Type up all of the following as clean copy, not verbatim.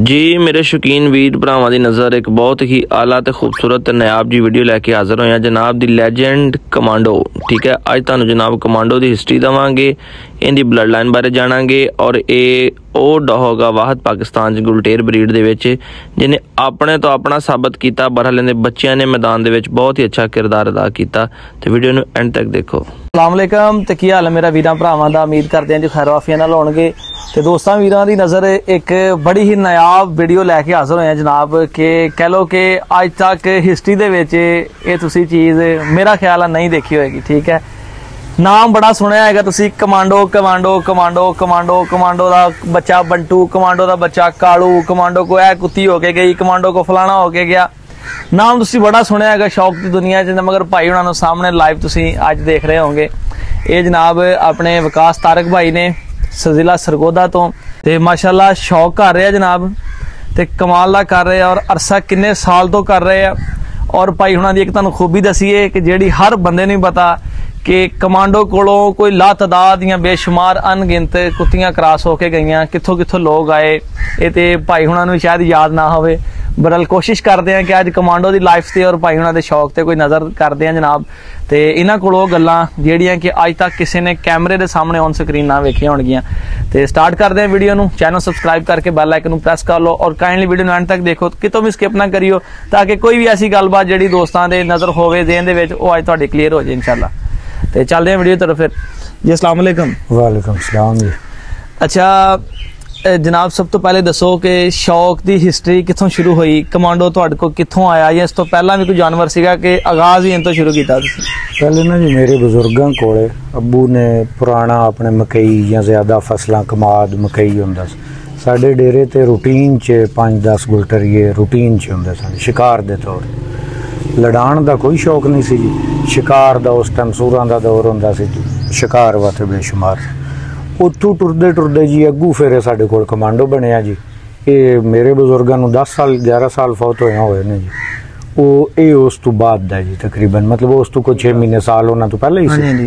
जी मेरे शौकीन वीर भरावां दी नज़र एक बहुत ही आला ते खूबसूरत नायाब जी वीडियो लैके हाज़र होए जनाब दी लैजेंड कमांडो। ठीक है, अज तुहानूं जनाब कमांडो की हिस्टरी देवांगे, इनकी ब्लड लाइन बारे जाणांगे और ये ਉਹ ਡੌਗ ਆ ਵਾਹਦ पाकिस्तान गुलटेर ब्रीड ਦੇ ਵਿੱਚ ਜਿਹਨੇ ਆਪਣੇ ਤੋਂ ਆਪਣਾ ਸਾਬਤ ਕੀਤਾ। ਬਹਰਹਾਲ ਇਹਦੇ ਬੱਚਿਆਂ ਨੇ मैदान ਦੇ ਵਿੱਚ बहुत ही अच्छा किरदार अदा किया। तो वीडियो ਨੂੰ एंड तक देखो। अस्सलाम वालेकुम ते की हाल है मेरा वीरां भरावां दा, उम्मीद करते हैं जो खैर वाफिया नाल होणगे। ते दोस्तां वीरां दी नज़र एक बड़ी ही नायाब वीडियो लैके हाज़र होए जनाब कि कह लो कि अज तक हिस्टरी दे विच ये तुसी चीज़ मेरा ख्याल है नहीं देखी होएगी। ठीक है, नाम बड़ा सुनिया है तुसी, commando commando commando commando commando दा बच्चा बंटू, कमांडो दा बच्चा कालू, कमांडो को ऐ कुत्ती होके गई, कमांडो को फलाना होके गया। नाम तुसी बड़ा सुनिया है शौक की दुनिया च, मगर भाई उन्होंने सामने लाइव तुसी अज देख रहे होंगे। ये जनाब अपने विकास तारक भाई ने जिला सरगोदा तो ते माशाल्लाह शौक कर रहे हैं जनाब, ते कमाल दा कर रहे हैं और अरसा किन्ने साल तो कर रहे हैं। और भाई उन्होंने एक तुहानूं खूबी दसीए कि जिहड़ी हर बंदे नूं पता कि कमांडो कोलों कोई लातदाद या बेशुमार अनगिनत कुत्तियां क्रॉस होके गई, कित्थों कित्थों लोग आए, ये तो भाई हुणां शायद याद ना होवे। बहरहाल कोशिश करते हैं कि अज कमांडो की लाइफ से और भाई हुणां दे शौक से कोई नज़र करते हैं जनाब। तो इन्हां कोलों गल्लां जिहड़ियां कि अज तक किसी ने कैमरे के सामने ऑन स्क्रीन ना वेखियां होणगियां। तो स्टार्ट करते हैं वीडियो नूं, चैनल सबसक्राइब करके बैल आइकन प्रेस कर लो और काइंडली वीडियो नूं एंड तक देखो, कितों भी स्किप ना करियो, ताकि कोई भी ऐसी गलबात जिहड़ी दोस्तां दे नज़र होवे ज़हन दे विच ओह अज तुहाडे क्लीयर हो जाए इंशाअल्लाह। तो चलते हैं वीडियो तरफ फिर जी। अस्सलाम वालेकुम। वालेकुम सलाम जी। अच्छा जनाब, सब तो पहले दसो कि शौक की हिस्टरी कितों शुरू हुई, कमांडो तुहाडे को कितों आया, या इस तो पहला भी कोई जानवर सीगा कि आगाज़ ही इन तो शुरू किया? पहले ना जी मेरे बजुर्गों कोले अब्बू ने पुराना अपने मकई या ज़्यादा फसलां कमाद मकई हुंदा सी। साडे डेरे ते रूटीन च 5-10 गुलटरिए रूटीन च हुंदे सन शिकार दे तौर। लड़ाण का कोई शौक नहीं सी जी, शिकार का उस टाइम सूरां का दौर होंदा सी, शिकार वास्ते बेशुमार। उत्थों टुरदे टुरदे जी अगू फिर साडे कोल कमांडो बनया जी। ये मेरे बजुर्गों नूं 10 साल 11 साल फौत होए ने जी। वो ये उस तो बाद दा जी तकरीबन, मतलब उस तो कोई 6 महीने साल उन्हां तो पहले ही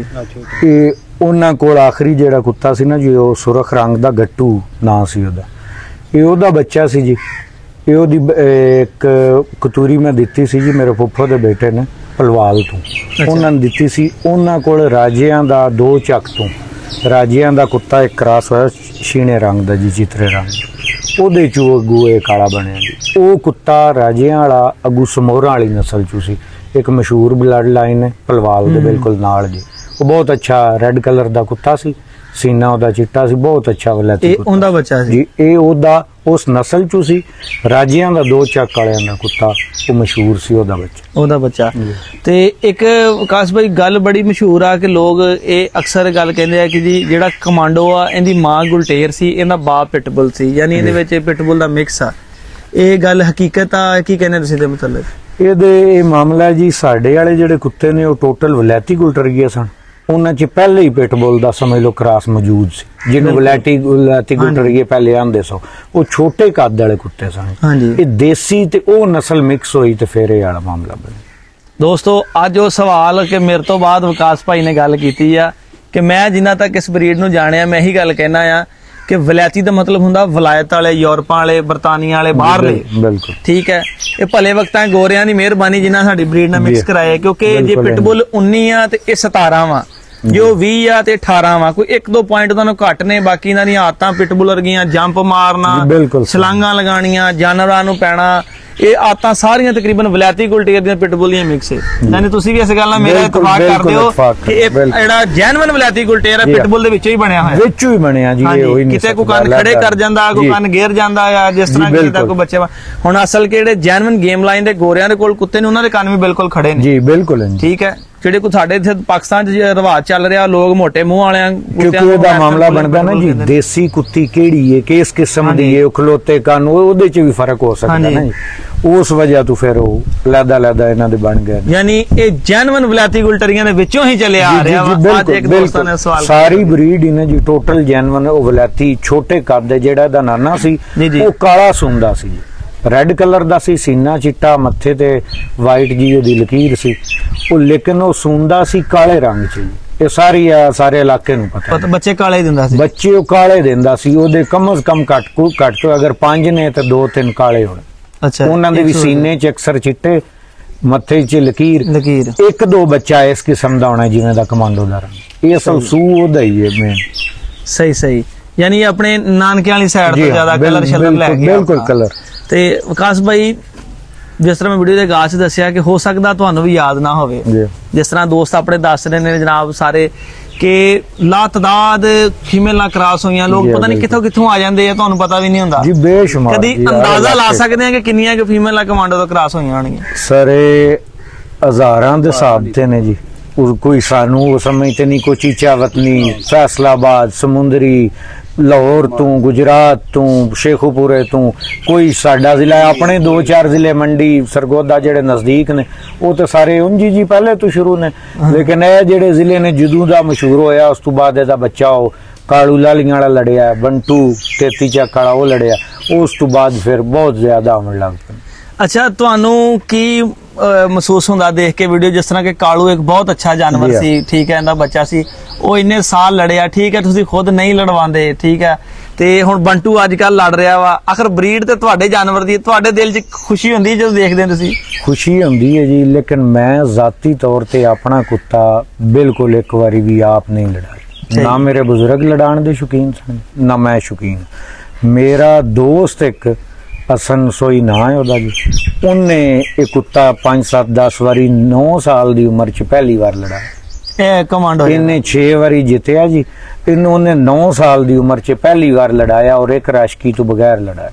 सी। ये उन्हां कोल आखिरी जिहड़ा कुत्ता सी ना जी, वो सुरख रंग दा गट्टू नां सी ओहदा। ये ओहदा बच्चा सी जी। ये ओहदी एक कतूरी मैं दित्ती सी जी मेरे फुफ्फो दे बेटे ने पलवाल तो, उन्होंने दित्ती सी। उन्हां कोल राजियां दा 2 चक तो राजियां दा कुत्ता एक क्रॉस होया शीने रंग दा जी, चित्रे रंग, ओहदे चों अगू ये काला बनया जी। वो कुत्ता राजियां वाला अगू समोरां वाली नस्ल चों सी, एक मशहूर ब्लड लाइन है पलवाल दे बिल्कुल नाल जी। वो बहुत अच्छा रेड कलर दा कुत्ता सी, सीना ओहदा चिट्टा सी, बहुत अच्छा वलैती कुत्ता उनदा बच्चा सी जी। ये ओहदा उस नस्ल चों सी, राजियां दा 2 चक वालियां दा कुत्ता, वो मशहूर सी ओहदा बच्चा। ते एक विकास भाई गल बड़ी मशहूर आ कि लोग ये अक्सर गल कहंदे आ कि जी जिहड़ा कमांडो आ इहदी मां गुलटेर सी, इहदा बाप पिटबुल सी, यानी इहदे विच पिटबुल दा मिक्स आ। ये गल हकीकत आ की कहने तुसीं दे मतलब ये मामला जी? साडे वाले जिहड़े कुत्ते ने वो टोटल वलैती गुलटरिए सन, उन्हां च पहले ही पिटबुल दा समझ लो क्रॉस मौजूद सी, जिन्हों वलैती गुलटरिए पहले आंदे सो। वो छोटे कद वाले कुत्ते सन, ये देसी ते ओ नस्ल मिक्स होई ते फिर ये वाला मामला बने। दोस्तों अज वो सवाल कि मेरे तो बाद विकास भाई ने गल कीती आ कि मैं जिन्ना तक इस ब्रीड नूं जाणिया, मैं ही गल कहना आ कि वलैती का मतलब हुंदा वलायत वाले, यूरोपां वाले, बरतानिया वाले, बाहरले। बिल्कुल ठीक है, ये भले वक्तां गोरियां दी मेहरबानी जिन्हां साडी ब्रीड नाल मिक्स कराया, क्योंकि जे पिटबुल 19 आ ते ये 17 वा, जो 20 आ ते 18 वा, कोई 1-2 पॉइंट उन्होंने घट ने, बाकी इन्हां दी आदतां पिटबुल वर्गियां, जंप मारना, छलांगां लगाणियां, जानवरां नूं पैणा, ये आदतां सारियां तकरीबन वलैती गुलटेर दी पिटबुल दी मिक्स है। यानी तुसीं भी इस गल नाल मेरा इत्तेफाक करदे हो कि ये जेहड़ा जेन्युइन वलैती गुलटेर है पिटबुल दे विचों ही बनया होया, विचों ही बनया जी। ये होई नहीं, किते कोई कंन खड़े कर जांदा, कोई कंन घेर जांदा, या जिस तरह कीता कोई बच्चे हुण असल के जेहड़े जेन्युइन गेम लाइन दे गोरियां दे कोल कुत्ते ने, उन्हां दे कंन भी बिल्कुल खड़े ने जी। बिल्कुल ठीक है, ਜਿਹੜੇ ਕੋ ਸਾਡੇ ਇੱਥੇ ਪਾਕਿਸਤਾਨ 'ਚ ਰਿਵਾਜ ਚੱਲ ਰਿਹਾ, ਲੋਕ ਮੋਟੇ ਮੂੰਹ ਵਾਲਿਆਂ ਕਿਉਂਕਿ ਇਹਦਾ ਮਾਮਲਾ ਬਣਦਾ ਨਾ ਜੀ, ਦੇਸੀ ਕੁੱਤੀ ਕਿਹੜੀ ਹੈ, ਕਿਸ ਕਿਸਮ ਦੀ ਹੈ, ਖਲੋਤੇ ਕੰਨ, ਉਹਦੇ 'ਚ ਵੀ ਫਰਕ ਹੋ ਸਕਦਾ ਨਾ ਜੀ। ਉਸ ਵਜ੍ਹਾ ਤੋਂ ਫਿਰ ਉਹ ਲੈਦਾ ਇਹਨਾਂ ਦੇ ਬਣ ਗਏ। ਯਾਨੀ ਇਹ ਜੈਨੂਇਨ ਵਲੈਤੀ ਗੁਲਟਰੀਆਂ ਦੇ ਵਿੱਚੋਂ ਹੀ ਚੱਲਿਆ ਆ ਰਿਹਾ ਵਾ। ਅੱਜ ਇੱਕ ਦੋਸਤਾਂ ਨੇ ਸਵਾਲ ਸਾਰੀ ਬਰੀਡ ਹੀ ਨਾ ਜੀ ਟੋਟਲ ਜੈਨੂਇਨ ਉਹ ਵਲੈਤੀ, ਛੋਟੇ ਕੱਦ ਦੇ, ਜਿਹੜਾ ਇਹਦਾ ਨਾਨਾ ਸੀ ਉਹ ਕਾਲਾ ਸੁੰਦਾ ਸੀ, रेड कलर का सी, सीना चिट्टा, मत्थे ते वाइट जी ओदी लकीर सी, लेकिन वो सूंदा सी काले रंग च। ਇਹ ਸਾਰੇ ਇਲਾਕੇ ਨੂੰ ਪਤਾ ਹੈ। ਬੱਚੇ ਕਾਲੇ ਦਿੰਦਾ ਸੀ, ਬੱਚੇ ਉਹ ਕਾਲੇ ਦਿੰਦਾ ਸੀ, ਉਹਦੇ ਕਮ ਸੇ ਕਮ ਘੱਟ ਤੋਂ ਅਗਰ 5 ਨੇ ਤਾਂ 2-3 ਕਾਲੇ ਹੋਣ। ਅੱਛਾ, ਉਹਨਾਂ ਦੇ ਵੀ ਸੀਨੇ 'ਚ ਅਕਸਰ ਚਿੱਟੇ, ਮੱਥੇ 'ਚ ਲਕੀਰ। 1-2 ਬੱਚਾ ਇਸ ਕਿਸਮ ਦਾ ਹੋਣਾ ਜਿਵੇਂ ਦਾ ਕਮਾਂਡੋ ਦਾ ਰੰਗ। ਇਹ ਅਸਲ ਸੂ ਉਹਦਾ ਹੀ ਹੈ ਮੇਨ। ਸਹੀ ਯਾਨੀ ਆਪਣੇ ਨਾਨਕੇ ਵਾਲੀ ਸਾਈਡ ਤੋਂ ਜ਼ਿਆਦਾ ਕਲਰ ਸ਼ਲਰ ਲੈ ਕੇ ਬਿਲਕੁਲ ਕਲਰ। ਤੇ ਵਿਕਾਸ ਭਾਈ, ਜਿਸ ਤਰ੍ਹਾਂ ਮੈਂ ਵੀਡੀਓ ਦੇ ਗਾਹ 'ਚ ਦੱਸਿਆ ਕਿ ਹੋ ਸਕਦਾ ਤੁਹਾਨੂੰ ਵੀ ਯਾਦ ਨਾ ਹੋਵੇ, ਜਿਸ ਤਰ੍ਹਾਂ ਦੋਸਤ ਆਪਣੇ ਦੱਸ ਰਹੇ ਨੇ ਜਨਾਬ ਸਾਰੇ ਕਿ ਲਾਤਦਾਦ ਫੀਮੇਲ ਨਾਲ ਕ੍ਰਾਸ ਹੋਈਆਂ, ਲੋਕ ਪਤਾ ਨਹੀਂ ਕਿੱਥੋਂ ਆ ਜਾਂਦੇ ਆ, ਤੁਹਾਨੂੰ ਪਤਾ ਵੀ ਨਹੀਂ ਹੁੰਦਾ ਜੀ। ਬੇਸ਼ੁਮਾਰ ਕਦੀ ਅੰਦਾਜ਼ਾ ਲਾ ਸਕਦੇ ਆ ਕਿ ਕਿੰਨੀਆਂ ਕਿ ਫੀਮੇਲ ਨਾਲ ਕਮਾਂਡੋ ਤੋਂ ਕ੍ਰਾਸ ਹੋਈਆਂ ਹੋਣਗੀਆਂ? ਸਰ ਇਹ ਹਜ਼ਾਰਾਂ ਦੇ ਹਿਸਾਬ ਤੇ ਨੇ ਜੀ। ਕੋਈ ਸਾਨੂੰ ਉਹ ਸਮਝते नहीं, कोई चीचावतनी, फैसलाबाद, समुंदरी, लाहौर तू, गुजरात तू, शेखुपुरे तू, कोई साडा जिला अपने 2-4 जिले मंडी सरगोदा जेड़े नजदीक ने वो तो सारे उंजी जी पहले तो शुरू ने। लेकिन ये जेड़े जिले ने जदों दा मशहूर होया उस तो बाद एदा बच्चा हो कालू लालियां वाला लड़िया, बंटू 33 ਚੱਕ ਵਾਲਾ ਉਹ लड़िया, उस तो बाद फिर बहुत ज्यादा आवन लग पे। अच्छा, ਤੁਹਾਨੂੰ ਕੀ महसूस होंदा देख के वीडियो, जिस तरह के कालू एक बहुत अच्छा जानवर सी, ठीक है, इहदा बच्चा सी, वो इन्ने साल लड़िया, ठीक है, तुसी खुद नहीं लड़वांदे, ठीक है, ते हुण बंटू अजकल लड़ रहा वा। आखिर ब्रीड ते तुहाडे जानवर दी तुहाडे दिल च खुशी हुंदी जदों देखदे तुसी? खुशी हुंदी है जी, लेकिन मैं जाती तौर ते अपना कुत्ता बिल्कुल एक बारी भी आप नहीं लड़ाया। ना मेरे बुजुर्ग लड़ाण दे शौकीन सन, ना मैं शौकीन। मेरा दोस्त एक हसन सोई ना है ओदा जी, उन्हें एक कुत्ता 5-7-10 वारी 9 साल दी उम्र च पहली बार लड़ाया। कमांडो इन्हें 6 वारी जितया जी। इन्होंने 9 साल दी उम्र च पहली बार लड़ाया और एक राशकी तो बगैर लड़ाया।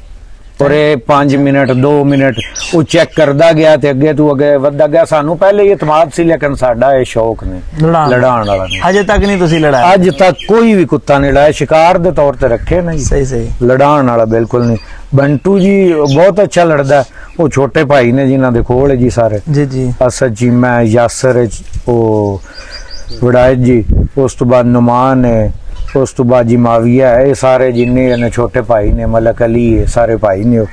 और 5 मिनट 2 मिनट वो चेक करता गया ते अगे तू अगे वधदा गया। सानू पहले ही इतमाद सी, लेकिन साडा ये शौक ने लड़ाण वाला नहीं। अजे तक नहीं तुसी लड़ाया? अज तक कोई भी कुत्ता नहीं लड़ाया, शिकार दे तौर ते रखे नहीं। सही लड़ाण वाला बिल्कुल नहीं। बंटू जी बहुत अच्छा लड़दा है, वो छोटे भाई ने जिन्हां दे कोल है जी सारे जी। असद जी, मैं, यासर, वो विडायत जी, उस तो बाद नुमान है, उस तो बाद जी माविया है, ये सारे जिन्ने ने छोटे भाई ने, मलक अली है, सारे भाई ने।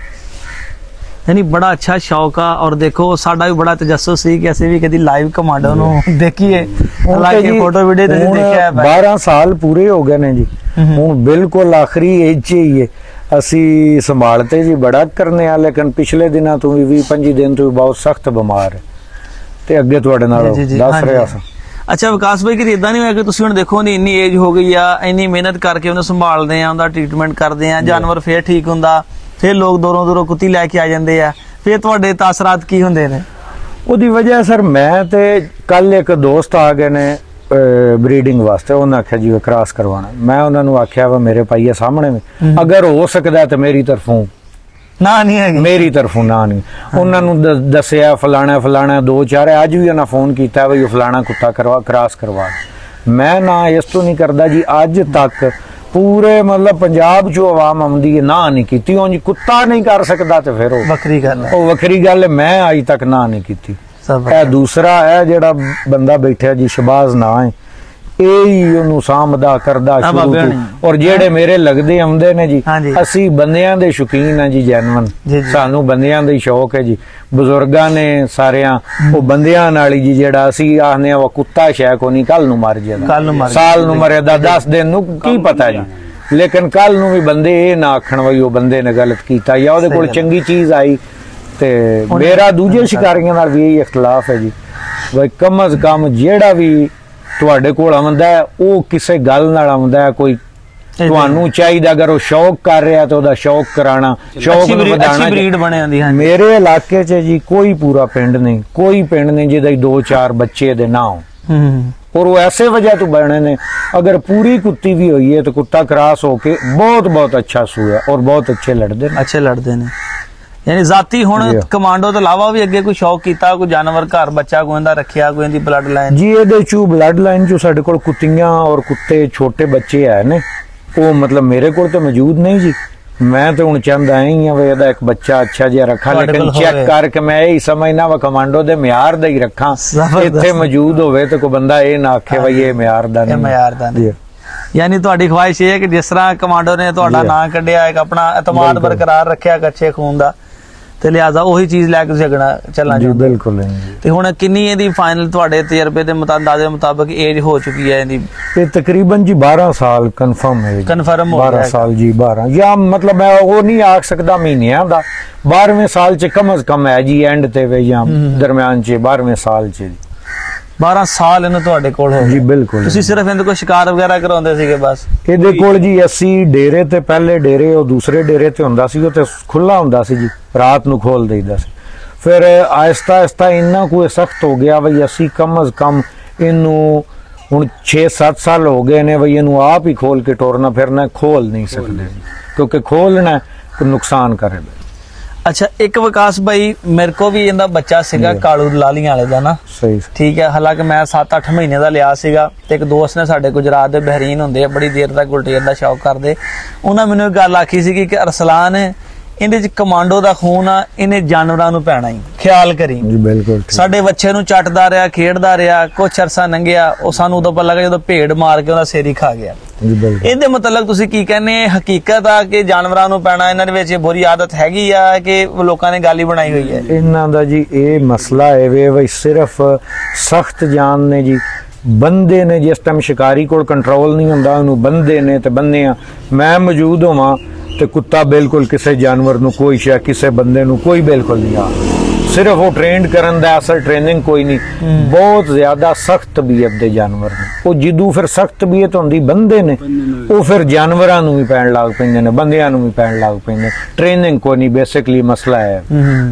यानी बड़ा अच्छा शौक है। और देखो साडा भी बड़ा तजस्सुस सी कि असि भी कदी लाइव कमांडो नु देखिए, हालांकि फोटो वीडियो ते देखया है। 12 साल पूरे हो गए ने जी, हुन बिल्कुल आखिरी एज च ही है। असी संभालते जी बड़ा करने आ, लेकिन पिछले दिनों तो भी 20-25 दिन तो बहुत सख्त बीमार है ते अगे तुहाडे नाल दस रहा सा। अच्छा विकास भाई, कि इदा नहीं होया कि तुसीं हुण देखो नी इन्नी एज हो गई आ, इन्नी मेहनत करके उन्हें संभालते हैं, उनका ट्रीटमेंट करते हैं, जानवर फिर ठीक हुंदा, फिर लोग दूरों कुत्ती लैके आ जाते हैं, फिर तुहाडे तासरात की हुंदे ने? ओदी वजह सर मैं ते कल एक दोस्त आ गए ने ब्रीडिंग वास्ते, उन्हें आख्या जी क्रॉस करवाना। मैं उन्होंने आख्या वा मेरे पाइये सामने में, अगर हो सकता तो मेरी तरफों ना नहीं है, मेरी तरफों ना नहीं। उन्होंने दसिया फलाना 2-4 अज भी उन्हें फोन किया भाई फलाना कुत्ता क्रॉस करवा। मैं ना इस तो नहीं करता जी। अज तक पूरे मतलब पंजाब चो आवाम आउंदी है, ना नहीं की। उंज कुत्ता नहीं कर सकता तो फिर वखरी गल है, मैं अज तक ना नहीं की। दूसरा है जेड़ा बंदा बैठा जी शबाज ना है, सामदा करदा और जेड़े मेरे लगदे आउंदे ने जी, असी बंदियां दे शौकीन है जी, जैनवन सानू बंदियां दे शौक है जी। बुजुर्गां ने सारियां वो बंदियां नाल जी, जेड़ा असी आखने वा कुत्ता शै को नहीं, कल नू मर जाएगा, साल नू मरेदा, 10 दिन नू की पता जी, लेकिन कल नू भी बंदे ये ना आखण वही वो बंदे ने गलत कीता या ओदे कोल चंगी चीज आई। ते मेरा दूजे शिकारियां नाल भी यही इख्तलाफ है जी, भाई कम अज कम जेड़ा भी तुहाडे कोल आउंदा है वो किसे गल नाल आउंदा है, कोई तुहानू चाहिए अगर वो शौक कर रहा तो ओदा शौक कराना, शौक नू वधाना। ब्रीड बने आंदी है मेरे इलाके च जी, कोई पूरा पिंड नहीं, कोई पिंड नहीं जिहदे 2-4 बच्चे दे ना हो, और वो ऐसे वजह तो बने ने। अगर पूरी कुत्ती भी हुई है तो कुत्ता क्रॉस होके बहुत अच्छा सूया और बहुत अच्छे लड़ते ने। यानी जाती हुण कमांडो तो इलावा भी अगे कोई शौक कीता, कोई जानवर घर बच्चा कोई इंदा रखिया, कोई इंदी ब्लड लाइन? जी इहदे चू ब्लड लाइन चू साडे कोल कुत्तियां और कुत्ते छोटे बच्चे है ने, वो मतलब मेरे कोल तो मौजूद नहीं जी। मैं तो हुण चाहंदा ही हां वे इहदा एक बच्चा अच्छा जिहा रखा, लेकिन चेक करके मैं यही समझना वा कमांडो दे म्यार दा ही रखा, इत्थे मौजूद होवे तो कोई बंदा ये ना आखे भाई ये म्यार दा नहीं। यानी तुहाडी ख्वाहिश ये है कि जिस तरह कमांडो ने तुहाडा नाम कढिया, एक अपना एतमाद बरकरार रखिया, अच्छे खून दा, ਤੇ ਲਿਆਜ਼ਾ ਉਹੀ ਚੀਜ਼ ਲੈ ਕੇ ਤੁਸੀਂ ਅਗਣਾ ਚੱਲਣਾ ਜੀ ਚਾਹੁੰਦੇ ਹੋ। ਬਿਲਕੁਲ ਜੀ। ਤੇ ਹੁਣ ਕਿੰਨੀ ਇਹਦੀ ਫਾਈਨਲ ਤੁਹਾਡੇ ਤਜਰਬੇ ਦੇ ਮੁਤਾਬਕ ਅੰਦਾਜ਼ੇ ਮੁਤਾਬਕ ਏਜ ਹੋ ਚੁੱਕੀ ਹੈ ਇਹਦੀ? ਇਹ ਤਕਰੀਬਨ ਜੀ 12 ਸਾਲ ਕਨਫਰਮ ਹੈ ਜੀ। ਕਨਫਰਮ ਹੋ 12 ਗਿਆ ਸਾਲ ਜੀ 12 ਜਾਂ ਮਤਲਬ ਮੈਂ ਉਹ ਨਹੀਂ ਆਖ ਸਕਦਾ ਮਹੀਨਿਆਂ ਦਾ 12ਵੇਂ ਸਾਲ ਚ ਕਮ ਅਜ਼ ਕਮ ਹੈ ਜੀ ਐਂਡ ਤੇ ਵੇ ਜਾਂ ਦਰਮਿਆਨ ਚ 12ਵੇਂ ਸਾਲ ਚ ਜੀ 12 ਸਾਲ ਇਹਨੂੰ ਤੁਹਾਡੇ ਕੋਲ ਹੋ ਜੀ ਗਏ। ਬਿਲਕੁਲ। ਤੁਸੀਂ ਸਿਰਫ ਇਹਦੇ ਕੋਲ ਸ਼ਿਕਾਰ ਵਗੈਰਾ ਕਰਾਉਂਦੇ ਸੀਗੇ ਬਸ? ਇਹਦੇ ਕੋਲ ਜੀ ਅਸੀਂ ਡੇਰੇ ਤੇ ਪਹਿਲੇ ਡੇਰੇ ਉਹ ਦੂਸਰੇ ਡੇਰੇ ਤੇ ਹੁੰਦਾ ਸੀ ਉਹ ਤੇ ਖੁੱਲਾ ਹੁੰਦਾ ਸੀ ਜੀ ਰਾਤ ਨੂੰ ਖੋਲ ਦੇਈਦਾ ਸੀ। ਫਿਰ ਆਹਿਸਤਾ ਆਹਿਸਤਾ ਇੰਨਾ ਕੋਈ ਸਖਤ ਹੋ ਗਿਆ ਬਈ ਅਸੀਂ ਕਮ ਅਜ਼ ਕਮ ਇਹਨੂੰ ਹੁਣ 6-7 ਸਾਲ ਹੋ ਗਏ ਨੇ ਬਈ ਇਹਨੂੰ ਆਪ ਹੀ ਖੋਲ ਕੇ ਟੋਰਨਾ ਫਿਰਨਾ ਖੋਲ ਨਹੀਂ ਸਕਦੇ ਕਿਉਂਕਿ ਖੋਲਣਾ ਕੋਈ ਨੁਕਸਾਨ ਕਰੇਗਾ। ਅੱਛਾ ਇੱਕ ਵਿਕਾਸ ਭਾਈ ਮੇਰੇ ਕੋ ਵੀ ਇਹਦਾ ਬੱਚਾ ਸੀਗਾ ਕਾਲੂ ਲਾਲੀਆਂ ਵਾਲੇ ਦਾ ਨਾ, ਸਹੀ ਠੀਕ ਹੈ। ਹਾਲਾਂਕਿ ਮੈਂ 7-8 ਮਹੀਨੇ ਦਾ ਲਿਆ ਸੀਗਾ ਤੇ ਇੱਕ ਦੋਸਤ ਨੇ ਸਾਡੇ ਗੁਜਰਾਤ ਦੇ ਬਹਿਰੀਨ ਹੁੰਦੇ ਆ ਬੜੀ ਦੇਰ ਤੱਕ ਗੁਲਟੇਰ ਦਾ ਸ਼ੌਕ ਕਰਦੇ, ਉਹਨਾਂ ਮੈਨੂੰ ਇੱਕ ਗੱਲ ਆਖੀ ਸੀਗੀ ਕਿ ਅਰਸਲਾਨ ਇਹਦੇ ਚ ਕਮਾਂਡੋ ਦਾ ਖੂਨ ਆ, ਇਹਨੇ ਜਾਨਵਰਾਂ ਨੂੰ ਪੈਣਾ ਹੀ, ਖਿਆਲ ਕਰੀ। ਜੀ ਬਿਲਕੁਲ ਠੀਕ। ਸਾਡੇ ਬੱਚੇ ਨੂੰ ਚੱਟਦਾ ਰਿਹਾ ਖੇਡਦਾ ਰਿਹਾ ਕੁਛ ਅਰਸਾ ਲੰਘਿਆ, ਉਹ ਸਾਨੂੰ ਉਦੋਂ ਪਤਾ ਲੱਗਾ ਜਦੋਂ ਭੇਡ ਮਾਰ ਕੇ ਉਹਦਾ ਸਿਰ ਹੀ ਖਾ ਗਿਆ। ਜੀ ਬਿਲਕੁਲ। ਇਹਦੇ ਮਤਲਬ ਤੁਸੀਂ ਕੀ ਕਹਿੰਦੇ ਹਕੀਕਤ ਆ ਕਿ ਜਾਨਵਰਾਂ ਨੂੰ ਪੈਣਾ ਇਹਨਾਂ ਦੇ ਵਿੱਚ ਬੁਰੀ ਆਦਤ ਹੈਗੀ ਆ ਕਿ ਲੋਕਾਂ ਨੇ ਗੱਲ ਹੀ ਬਣਾਈ ਹੋਈ ਹੈ? ਇਹਨਾਂ ਦਾ ਜੀ ਇਹ ਮਸਲਾ ਹੈ ਵੇ ਸਿਰਫ ਸਖਤ ਜਾਨ ਨੇ ਜੀ ਬੰਦੇ ਨੇ ਜਿਸ ਟਾਈਮ ਸ਼ਿਕਾਰੀ ਕੋਲ ਕੰਟਰੋਲ ਨਹੀਂ ਹੁੰਦਾ ਉਹਨੂੰ ਬੰਦੇ ਨੇ ਤੇ ਬੰਨੇ ਆ ਮੈਂ ਮੌਜੂਦ ਹੋਵਾਂ ਤੇ ਕੁੱਤਾ ਬਿਲਕੁਲ ਕਿਸੇ ਜਾਨਵਰ ਨੂੰ ਕੋਈ ਸ਼ੈ ਕਿਸੇ ਬੰਦੇ ਨੂੰ ਕੋਈ ਬਿਲਕੁਲ ਨਹੀਂ ਆ ਸਿਰਫ ਉਹ ਟ੍ਰੇਨਡ ਕਰਨ ਦਾ ਅਸਲ ਟ੍ਰੇਨਿੰਗ ਕੋਈ ਨਹੀਂ ਬਹੁਤ ਜ਼ਿਆਦਾ ਸਖਤ ਤਬੀਅਤ ਦੇ ਜਾਨਵਰ ਨੇ ਉਹ ਜਿੱਦੂ ਫਿਰ ਸਖਤ ਤਬੀਅਤ ਹੁੰਦੀ ਬੰਦੇ ਨੇ ਉਹ ਫਿਰ ਜਾਨਵਰਾਂ ਨੂੰ ਵੀ ਪੈਣ ਲੱਗ ਪੈਂਦੇ ਨੇ ਬੰਦਿਆਂ ਨੂੰ ਵੀ ਪੈਣ ਲੱਗ ਪੈਂਦੇ ਟ੍ਰੇਨਿੰਗ ਕੋਈ ਨਹੀਂ ਬੇਸਿਕਲੀ ਮਸਲਾ ਹੈ।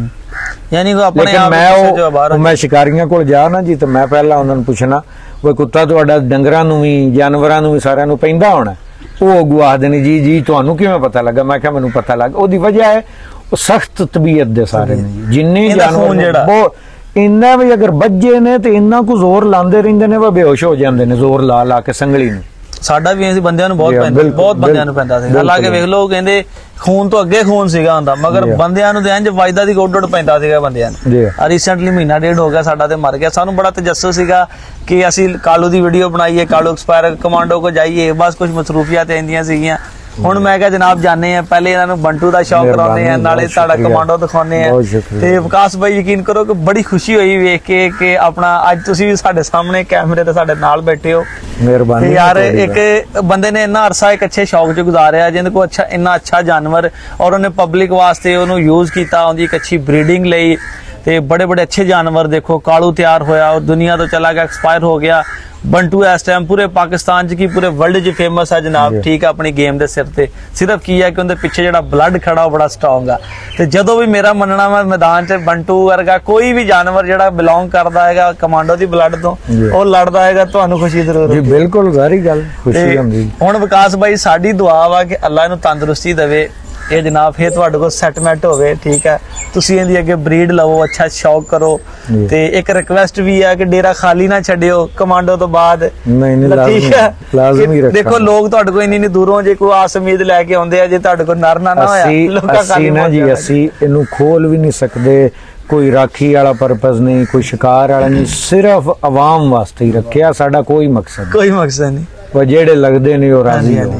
ਯਾਨੀ ਕਿ ਆਪਣੇ ਲੇਕਿਨ ਮੈਂ ਸ਼ਿਕਾਰੀਆਂ ਕੋਲ ਜਾ ਨਾ ਜੀ ਤੇ ਮੈਂ ਪਹਿਲਾਂ ਉਹਨਾਂ ਨੂੰ ਪੁੱਛਣਾ ਵੀ ਕੁੱਤਾ ਤੁਹਾਡਾ ਡੰਗਰਾਂ ਨੂੰ ਵੀ ਜਾਨਵਰਾਂ ਨੂੰ ਵੀ ਸਾਰਿਆਂ ਨੂੰ ਪੈਂਦਾ ਹੋਣਾ? ਉਹ ਅਗਵਾ ਦੇ ਨੇ ਜੀ ਤੁਹਾਨੂੰ ਕਿਵੇਂ ਪਤਾ ਲੱਗਾ? ਮੈਂ ਕਿਹਾ ਮੈਨੂੰ ਪਤਾ ਲੱਗ ਉਹਦੀ ਵਜ੍ਹਾ ਹੈ ਉਹ ਸਖਤ ਤਬੀਅਤ ਦੇ ਸਾਰੇ ਨੇ ਜੀ ਜਿੰਨੇ ਜਾਨਵਰ ਬਹੁਤ ਇੰਨਾ ਵੀ ਅਗਰ ਬੱਜੇ ਨੇ ਤੇ ਇੰਨਾ ਕੁ ਜ਼ੋਰ ਲਾਉਂਦੇ ਰਹਿੰਦੇ ਨੇ ਉਹ ਬੇਹੋਸ਼ ਹੋ ਜਾਂਦੇ ਨੇ ਜ਼ੋਰ ਲਾ ਲਾ ਕੇ ਸੰਗਲੀ ਨੂੰ। ਸਾਡਾ ਵੀ ਅਸੀਂ ਬੰਦਿਆਂ ਨੂੰ ਬਹੁਤ ਪੈਂਦਾ ਬਹੁਤ ਬੰਦਿਆਂ ਨੂੰ ਪੈਂਦਾ ਸੀ। ਹਾਲਾਂਕਿ ਵੇਖ ਲਓ ਕਹਿੰਦੇ ਖੂਨ ਤੋਂ ਅੱਗੇ ਖੂਨ ਸੀਗਾ ਹੁੰਦਾ ਮਗਰ ਬੰਦਿਆਂ ਨੂੰ ਤੇ ਇੰਜ ਵਾਇਦਾ ਦੀ ਗੋਡ ਪੈਂਦਾ ਸੀਗਾ ਬੰਦਿਆਂ ਨੂੰ। ਰੀਸੈਂਟਲੀ ਮਹੀਨਾ ਡੇਢ ਹੋ ਗਿਆ ਸਾਡਾ ਤੇ ਮਰ ਗਿਆ। ਸਾਨੂੰ ਬੜਾ ਤਜੱਸੁਸ ਸੀਗਾ ਕਿ ਅਸੀਂ ਕਾਲੂ ਦੀ ਵੀਡੀਓ ਬਣਾਈਏ ਕਾਲੂ ਐਕਸਪਾਇਰ ਕਮਾਂਡੋ ਕੋ ਜਾਈਏ ਬਸ ਕੁਝ ਮਸਰੂਫੀਅਤ ਇੰਦੀਆਂ ਸੀਗੀਆਂ। ਹੁਣ ਮੈਂ ਕਿਹਾ ਜਨਾਬ ਜਾਣੇ ਆ ਪਹਿਲੇ ਇਹਨਾਂ ਨੂੰ ਬੰਟੂ ਦਾ ਸ਼ੌਕ ਕਰਾਉਂਦੇ ਆ ਨਾਲੇ ਤੁਹਾਡਾ ਕਮਾਂਡੋ ਦਿਖਾਉਂਦੇ ਆ ਤੇ ਵਿਕਾਸ ਭਾਈ ਯਕੀਨ ਕਰੋ ਕਿ ਬੜੀ ਖੁਸ਼ੀ ਹੋਈ ਵੇਖ ਕੇ ਕਿ ਆਪਣਾ ਅੱਜ ਤੁਸੀਂ ਵੀ ਸਾਡੇ ਸਾਹਮਣੇ ਕੈਮਰੇ ਤੇ ਸਾਡੇ ਨਾਲ ਬੈਠੇ ਹੋ। ਮਿਹਰਬਾਨੀ ਯਾਰ ਇੱਕ ਬੰਦੇ ਨੇ ਇੰਨਾ ਅਰਸਾ ਇੱਕ ਅੱਛੇ ਸ਼ੌਕ ਚ ਗੁਜ਼ਾਰਿਆ ਜਿਹਦੇ ਕੋਲ ਅੱਛਾ ਇੰਨਾ ਅੱਛਾ ਜਾਨਵਰ ਔਰ ਉਹਨੇ ਪਬਲਿਕ ਵਾਸਤੇ ਉਹਨੂੰ ਯੂਜ਼ ਕੀਤਾ ਉਹਦੀ ਇੱਕ ਅੱਛੀ ਬਰੀਡਿੰਗ ਲਈ ਤੇ ਬੜੇ ਬੜੇ ਅੱਛੇ ਜਾਨਵਰ ਦੇਖੋ ਕਾਲੂ ਤਿਆਰ ਹੋਇਆ ਉਹ ਦੁਨੀਆ ਤੋਂ ਚਲਾ ਗਿਆ ਐਕਸਪਾਇਰ ਹੋ ਗਿਆ। ਬੰਟੂ ਇਸ ਟਾਈਮ ਪੂਰੇ ਪਾਕਿਸਤਾਨ ਚ ਕੀ ਪੂਰੇ ਵਰਲਡ ਚ ਫੇਮਸ ਹੈ ਜਨਾਬ ਠੀਕ ਹੈ ਆਪਣੀ ਗੇਮ ਦੇ ਸਿਰ ਤੇ। ਸਿਰਫ ਕੀ ਹੈ ਕਿ ਉਹਦੇ ਪਿੱਛੇ ਜਿਹੜਾ ਬਲੱਡ ਖੜਾ ਉਹ ਬੜਾ ਸਟਰੋਂਗ ਆ ਤੇ ਜਦੋਂ ਵੀ ਮੇਰਾ ਮੰਨਣਾ ਵਾ ਮੈਦਾਨ ਚ ਬੰਟੂ ਵਰਗਾ ਕੋਈ ਵੀ ਜਾਨਵਰ ਜਿਹੜਾ ਬਿਲੋਂਗ ਕਰਦਾ ਹੈਗਾ ਕਮਾਂਡੋ ਦੀ ਬਲੱਡ ਤੋਂ ਉਹ ਲੜਦਾ ਹੈਗਾ ਤੁਹਾਨੂੰ ਖੁਸ਼ੀ ਜ਼ਰੂਰ ਜੀ ਬਿਲਕੁਲ ਸਾਰੀ ਗੱਲ ਖੁਸ਼ੀ ਹੁੰਦੀ। ਹੁਣ ਵਿਕਾਸ ਭਾਈ ਸਾਡੀ ਦੁਆ ਵਾ ਕਿ ਅੱਲਾ ਇਹਨੂੰ ਤੰਦਰੁਸਤੀ ਦੇਵੇ ਇਹ ਜਨਾਬ ਫੇਰ ਤੁਹਾਡੇ ਕੋਲ ਸੈਟਲਮੈਂਟ ਹੋਵੇ ਠੀਕ ਹੈ ਤੁਸੀਂ ਇਹਦੀ ਅੱਗੇ ਬਰੀਡ ਲਵੋ ਅੱਛਾ ਸ਼ੌਕ ਕਰੋ ਤੇ ਇੱਕ ਰਿਕਵੈਸਟ ਵੀ ਹੈ ਕਿ ਡੇਰਾ ਖਾਲੀ ਨਾ ਛੱਡਿਓ ਕਮਾਂਡੋ ਤੋਂ ਬਾਅਦ ਠੀਕ ਹੈ ਲਾਜ਼ਮੀ ਰੱਖੋ। ਦੇਖੋ ਲੋਕ ਤੁਹਾਡੇ ਕੋਲ ਇੰਨੀ ਦੂਰੋਂ ਜੇ ਕੋਈ ਆਸ ਉਮੀਦ ਲੈ ਕੇ ਆਉਂਦੇ ਆ ਜੇ ਤੁਹਾਡੇ ਕੋਲ ਨਰ ਨਾ ਹੋਇਆ ਲੋਕਾਂ ਖਾਲੀ ਨਾ ਜੀ ਅਸੀਂ ਇਹਨੂੰ ਖੋਲ ਵੀ ਨਹੀਂ ਸਕਦੇ ਕੋਈ ਰਾਖੀ ਵਾਲਾ ਪਰਪਸ ਨਹੀਂ ਕੋਈ ਸ਼ਿਕਾਰ ਵਾਲਾ ਨਹੀਂ ਸਿਰਫ ਆਵਾਮ ਵਾਸਤੇ ਹੀ ਰੱਖਿਆ ਸਾਡਾ ਕੋਈ ਮਕਸਦ ਨਹੀਂ ਉਹ ਜਿਹੜੇ ਲੱਗਦੇ ਨੇ ਉਹ ਰਾਜ਼ੀ ਹੋ।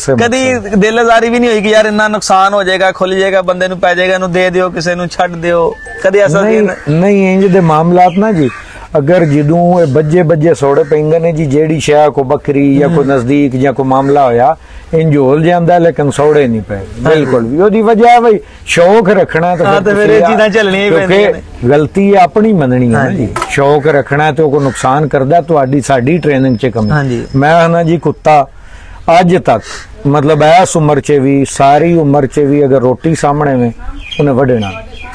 ਕਦੀ ਦਿਲਜ਼ਾਰੀ ਵੀ ਨਹੀਂ ਹੋਈ ਕਿ ਯਾਰ ਇੰਨਾ ਨੁਕਸਾਨ ਹੋ ਜਾਏਗਾ ਖੁੱਲ ਜਾਏਗਾ ਬੰਦੇ ਨੂੰ ਪੈ ਜਾਏਗਾ ਇਹਨੂੰ ਦੇ ਦਿਓ ਕਿਸੇ ਨੂੰ ਛੱਡ ਦਿਓ ਕਦੀ ਐਸਾ ਨਹੀਂ ਇੰਜ ਦੇ ਮਾਮਲਾਤ ਨਾ ਜੀ ਅਗਰ ਜਦੋਂ ਇਹ ਬੱਜੇ ਸੋੜੇ ਪੈਂਦੇ ਨੇ ਜੀ ਜਿਹੜੀ ਸ਼ੈ ਕੋ ਬੱਕਰੀ ਜਾਂ ਕੋਈ ਨਜ਼ਦੀਕ ਜਾਂ ਕੋਈ ਮਾਮਲਾ ਹੋਇਆ ਇੰਜ ਹੋਲ ਜਾਂਦਾ ਲੇਕਿਨ ਸੋੜੇ ਨਹੀਂ ਪਏ ਬਿਲਕੁਲ ਵੀ ਉਹਦੀ ਵਜ੍ਹਾ ਹੈ ਬਈ ਸ਼ੌਕ ਰੱਖਣਾ ਤਾਂ ਫਿਰ ਇਹ ਚੀਜ਼ਾਂ ਚੱਲਣੀਆਂ ਪੈਂਦੀਆਂ ਨੇ ਗਲਤੀ ਆਪਣੀ ਮੰਨਣੀ ਹੈ ਜੀ ਸ਼ੌਕ ਰੱਖਣਾ ਤੇ ਉਹ ਕੋ ਨੁਕਸਾਨ ਕਰਦਾ ਤੁਹਾਡੀ ਸਾਡੀ ਟ੍ਰੇਨਿੰਗ ਚ ਕਮੀ। ਮੈਂ ਨਾ ਜੀ ਕੁੱਤਾ ਅੱਜ ਤੱਕ ਮਤਲਬ ਇਸ ਉਮਰ ਚ ਵੀ ਸਾਰੀ ਉਮਰ ਚ ਵੀ ਅਗਰ ਰੋਟੀ ਸਾਹਮਣੇ में ਉਹਨੇ ਵੱਢਣਾ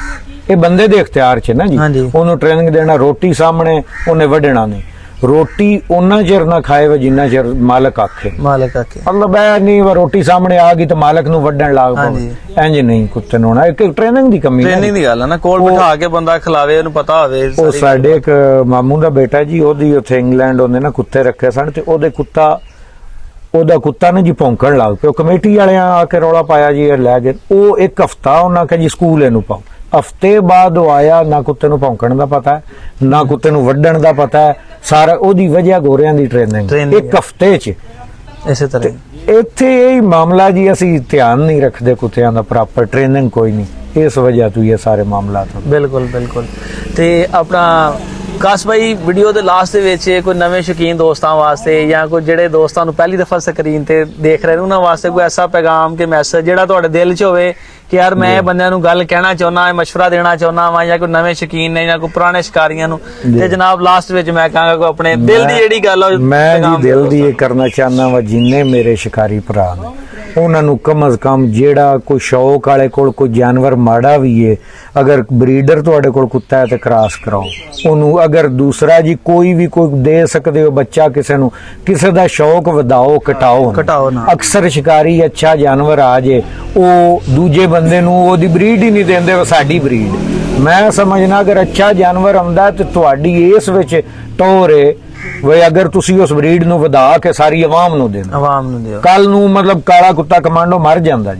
ਇਹ ਬੰਦੇ ਦੇ ਇਖਤਿਆਰ ਚ ਨਾ ਜੀ ਉਹਨੂੰ ਟ੍ਰੇਨਿੰਗ ਦੇਣਾ ਰੋਟੀ ਸਾਹਮਣੇ ਉਹਨੇ ਵੱਢਣਾ ਨਹੀਂ ਰੋਟੀ ਉਹਨਾਂ ਚਿਰ ਨਾ ਖਾਏ ਵੇ ਜਿੰਨਾ ਚਿਰ ਮਾਲਕ ਆਖੇ ਮਤਲਬ ਇਹ ਨਹੀਂ ਰੋਟੀ ਸਾਹਮਣੇ ਆ ਗਈ ਤਾਂ ਮਾਲਕ ਨੂੰ ਵੱਢਣ ਲੱਗ ਪਵੇ ਇੰਜ ਨਹੀਂ ਕੁੱਤੇ ਨੂੰ ਹੋਣਾ ਇੱਕ ਟ੍ਰੇਨਿੰਗ ਦੀ ਕਮੀ ਟ੍ਰੇਨਿੰਗ ਦੀ ਗੱਲ ਹੈ ਨਾ ਕੋਲ ਬਿਠਾ ਕੇ ਬੰਦਾ ਖਿਲਾਵੇ ਉਹਨੂੰ ਪਤਾ ਹੋਵੇ। ਉਹ ਸਾਡੇ ਇੱਕ ਮਾਮੂ ਦਾ ਬੇਟਾ ਜੀ ਉਹਦੀ ਉੱਥੇ ਇੰਗਲੈਂਡ ਉਹਨੇ ਨਾ ਕੁੱਤੇ ਰੱਖੇ ਸਨ ਤੇ ਉਹਦਾ ਕੁੱਤਾ ਨੇ ਜੀ ਭੌਂਕਣ ਲੱਗ ਪਿਆ ਕਮੇਟੀ ਵਾਲਿਆਂ ਆ ਕੇ ਰੌਲਾ ਪਾਇਆ ਜੀ ਲੈ ਗਏ ਉਹ ਇੱਕ ਹਫਤਾ ਉਹਨਾਂ ਕਹੇ ਜੀ ਸਕੂਲ ਇਹਨੂੰ ਪਾਓ ਹਫਤੇ ਬਾਅਦ ਉਹ ਆਇਆ ਨਾ ਕੁੱਤੇ ਨੂੰ ਭੌਂਕਣ ਦਾ ਪਤਾ ਨਾ ਕੁੱਤੇ ਨੂੰ ਵੱਢਣ ਦਾ ਪਤਾ ਸਾਰਾ ਉਹਦੀ ਵਜ੍ਹਾ ਗੋਰਿਆਂ ਦੀ ਟ੍ਰੇਨਿੰਗ ਇੱਕ ਹਫਤੇ ਚ ਇਸੇ ਤਰ੍ਹਾਂ ਇੱਥੇ ਇਹ ਮਾਮਲਾ ਜੀ ਅਸੀਂ ਧਿਆਨ ਨਹੀਂ ਰੱਖਦੇ ਕੁੱਤਿਆਂ ਦਾ ਪ੍ਰੋਪਰ ਟ੍ਰੇਨਿੰਗ ਕੋਈ ਨਹੀਂ इस वजह तो ये सारे मामला होंदे। बिल्कुल बिल्कुल। ते अपना काश भाई वीडियो ਦੇ ਲਾਸਟ ਦੇ ਵਿੱਚ ਕੋਈ ਨਵੇਂ ਸ਼ੌਕੀਨ ਦੋਸਤਾਂ ਵਾਸਤੇ ਜਾਂ ਕੋਈ ਜਿਹੜੇ ਦੋਸਤਾਂ ਨੂੰ ਪਹਿਲੀ ਦਫਾ ਸਕਰੀਨ ਤੇ ਦੇਖ ਰਹੇ ਨੇ ਉਹਨਾਂ ਵਾਸਤੇ ਕੋਈ ਐਸਾ ਪੈਗਾਮ ਕਿ ਮੈਸੇਜ ਜਿਹੜਾ ਤੁਹਾਡੇ ਦਿਲ 'ਚ ਹੋਵੇ ਕਿ ਯਾਰ ਮੈਂ ਬੰਦਿਆਂ ਨੂੰ ਗੱਲ ਕਹਿਣਾ ਚਾਹੁੰਦਾ ਹਾਂ, ਮਸ਼ਵਰਾ ਦੇਣਾ ਚਾਹੁੰਦਾ ਹਾਂ, ਜਾਂ ਕੋਈ ਨਵੇਂ ਸ਼ੌਕੀਨ ਨੇ ਜਾਂ ਕੋਈ ਪੁਰਾਣੇ ਸ਼ਿਕਾਰੀਆਂ ਨੂੰ, ਤੇ ਜਨਾਬ ਲਾਸਟ ਵਿੱਚ ਮੈਂ ਕਹਾਂਗਾ ਕੋਈ ਆਪਣੇ ਦਿਲ ਦੀ ਜਿਹੜੀ ਗੱਲ ਮੈਂ ਜੀ ਦਿਲ ਦੀ ਇਹ ਕਰਨਾ ਚਾਹੁੰਦਾ ਵਾ, ਜਿੰਨੇ ਮੇਰੇ ਸ਼ਿਕਾਰੀ ਭਰਾ ਨੇ ਉਹਨਾਂ ਨੂੰ ਕਮ ਅਜ਼ ਕਮ ਜਿਹੜਾ ਕੋਈ ਸ਼ੌਕ ਵਾਲੇ ਕੋਲ ਕੋਈ ਜਾਨਵਰ ਮਾੜਾ ਵੀ ਹੈ, ਅਗਰ ਬਰੀਡਰ ਤੁਹਾਡੇ ਕੋਲ ਕੁੱਤਾ ਹੈ ਤੇ ਕ੍ਰਾਸ ਕਰਾਓ ਉਹਨੂੰ। ਅਗਰ ਦੂਸਰਾ ਜੀ ਕੋਈ ਵੀ ਕੋਈ ਦੇ ਸਕਦੇ ਹੋ ਬੱਚਾ ਕਿਸੇ ਨੂੰ, ਕਿਸੇ ਦਾ ਸ਼ੌਕ ਵਧਾਓ ਘਟਾਓ ਨਾ। ਅਕਸਰ ਸ਼ਿਕਾਰੀ ਅੱਛਾ ਜਾਨਵਰ ਆ ਜੇ ਉਹ ਦੂਜੇ ਬੰਦੇ ਨੂੰ ਉਹਦੀ ਬਰੀਡ ਹੀ ਨਹੀਂ ਦਿੰਦੇ, ਸਾਡੀ ਬਰੀਡ। ਮੈਂ ਸਮਝਣਾ ਅਗਰ ਅੱਛਾ ਜਾਨਵਰ ਆਉਂਦਾ ਤੇ ਤੁਹਾਡੀ ਇਸ ਵਿੱਚ ਟੋਰ ਹੈ वे अगर तुसी उस ब्रीड ਨੂੰ ਵਧਾ ਕੇ ਸਾਰੀ ਆਵਾਮ ਨੂੰ ਦਿਓ, ਕੱਲ ਨੂੰ ਮਤਲਬ ਕਾਲਾ ਕੁੱਤਾ ਕਮਾਂਡੋ ਮਰ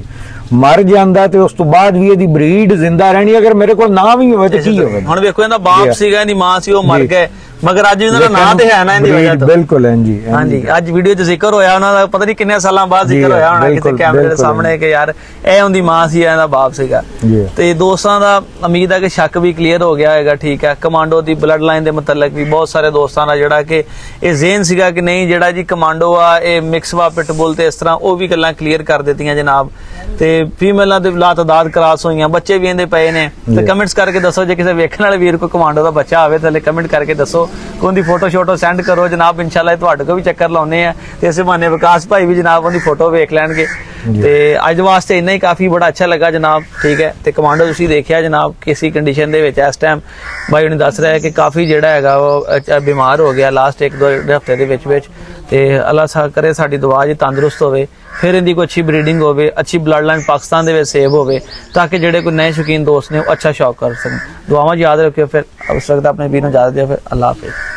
ਜਾਂਦਾ ਤੇ ਉਸ ਤੋਂ ਬਾਅਦ ਵੀ ਇਹਦੀ ਬਰੀਡ ਜ਼ਿੰਦਾ ਰਹਿਣੀ। ਅਗਰ ਮੇਰੇ ਕੋਲ ਨਾ ਵੀ ਹੋਵੇ ਤੇ ਕੀ ਹੋਵੇ? ਹੁਣ ਵੇਖੋ ਇਹਦਾ ਬਾਪ ਸੀਗਾ, ਇਹਦੀ ਮਾਂ ਸੀ, ਉਹ ਮਰ ਗਏ, ਮਗਰ ਅੱਜ ਇਹਨਾਂ ਦਾ ਨਾਂ ਤੇ ਹੈ ਨਾ ਇਹਦੀ ਵਜ੍ਹਾ ਤੋਂ। ਬਿਲਕੁਲ ਹਾਂਜੀ ਹਾਂਜੀ, ਅੱਜ ਵੀਡੀਓ 'ਚ ਜ਼ਿਕਰ ਹੋਇਆ ਉਹਨਾਂ ਦਾ, ਪਤਾ ਨਹੀਂ ਕਿੰਨੇ ਸਾਲਾਂ ਬਾਅਦ ਜ਼ਿਕਰ ਹੋਇਆ ਹੋਣਾ ਕਿਤੇ ਕੈਮਰੇ ਦੇ ਸਾਹਮਣੇ ਕਿ ਯਾਰ ਇਹ ਉਹਦੀ ਮਾਂ ਸੀ, ਇਹਦਾ ਬਾਪ ਸੀਗਾ। ਤੇ ਦੋਸਤਾਂ ਦਾ ਉਮੀਦ ਹੈ ਕਿ ਸ਼ੱਕ ਵੀ ਕਲੀਅਰ ਹੋ ਗਿਆ ਹੋਏਗਾ। ਠੀਕ ਹੈ, ਕਮਾਂਡੋ ਦੀ ਬਲੱਡ ਲਾਈਨ ਦੇ ਮੁਤਲਕ ਵੀ ਬਹੁਤ ਸਾਰੇ ਦੋਸਤਾਂ ਦਾ ਜਿਹੜਾ ਕਿ ਇਹ ਜ਼ੇਨ ਸੀਗਾ ਕਿ ਨਹੀਂ ਜਿਹੜਾ ਜੀ ਕਮਾਂਡੋ ਆ ਇਹ ਮਿਕਸ ਵਾ ਪਿਟਬੁਲ ਤੇ ਇਸ ਤਰ੍ਹਾਂ, ਉਹ ਵੀ ਗੱਲਾਂ ਕਲੀਅਰ ਕਰ ਦਿੱਤੀਆਂ ਜਨਾਬ। ਤੇ ਫੀਮੇਲਾਂ ਦੇ ਲਾਤਦਾਦ ਕਰਾਸ ਹੋਈਆਂ, ਬੱਚੇ ਵੀ ਇਹਦੇ ਪਏ ਨੇ। ਤੇ ਕਮੈਂਟਸ ਕਰਕੇ ਦੱਸੋ ਜੇ ਕਿਸੇ ਵੇਖਣ ਵਾਲੇ ਵੀਰ ਕੋਈ ਕਮਾਂਡੋ ਦਾ ਬੱਚਾ ਹੋਵੇ ਥੱਲੇ ਕਮੈਂਟ ਕਰਕੇ ਦੱਸੋ, ਉਹਦੀ ਫੋਟੋ ਸ਼ੋਟੋ ਸੈਂਡ ਕਰੋ ਜਨਾਬ। ਇੰਸ਼ਾਅੱਲਾ ਤੁਹਾਡੇ ਕੋਲ ਵੀ ਚੱਕਰ ਲਾਉਨੇ ਆ ਤੇ ਇਸੇ ਬਹਾਨੇ ਵਿਕਾਸ ਭਾਈ ਵੀ ਜਨਾਬ ਉਹਦੀ ਫੋਟੋ ਵੇਖ ਲੈਣਗੇ। ਤੇ ਅੱਜ ਵਾਸਤੇ ਇੰਨਾ ਹੀ ਕਾਫੀ, ਬੜਾ ਅੱਛਾ ਲੱਗਾ ਜਨਾਬ। ਠੀਕ ਹੈ, ਤੇ ਕਮਾਂਡੋ ਤੁਸੀਂ ਦੇਖਿਆ ਜਨਾਬ ਕਿਸੇ ਕੰਡੀਸ਼ਨ ਦੇ ਵਿੱਚ ਇਸ ਟਾਈਮ ਭਾਈ ਉਹਨੇ ਦੱਸ ਰਿਹਾ ਕਿ ਕਾਫੀ ਜਿਹੜਾ ਹੈਗਾ ਉਹ ਬਿਮਾਰ ਹੋ ਗਿਆ ਲਾਸਟ 1-2 ਹਫ਼ਤੇ ਦੇ ਵਿੱਚ। ਤੇ ਅੱਲਾਹ ਕਰੇ ਸਾਡੀ ਦੁਆ ਜੀ ਤੰਦਰੁਸਤ ਹੋਵੇ, ਫਿਰ ਇਹਦੀ ਕੋਈ ਅੱਛੀ ਬਰੀਡਿੰਗ ਹੋਵੇ, ਅੱਛੀ ਬਲੱਡ ਲਾਈਨ ਪਾਕਿਸਤਾਨ ਦੇ ਵਿੱਚ ਸੇਵ ਹੋਵੇ, ਤਾਂ ਕਿ ਜਿਹੜੇ ਕੋਈ ਨਏ ਸ਼ੌਕੀਨ ਦੋਸਤ ਨੇ ਉਹ ਅੱਛਾ ਸ਼ੌਕ ਕਰ ਸਕਣ। ਦੁਆਵਾਂ ਯਾਦ ਰੱਖਿਓ। ਫਿਰ ਅਬ ਸਕਦਾ ਆਪਣੇ ਵੀਰ ਨੂੰ ਇਜਾਜ਼ਤ ਦਿਓ। ਫਿਰ ਅੱਲਾਹ ਹਾਫਿਜ਼।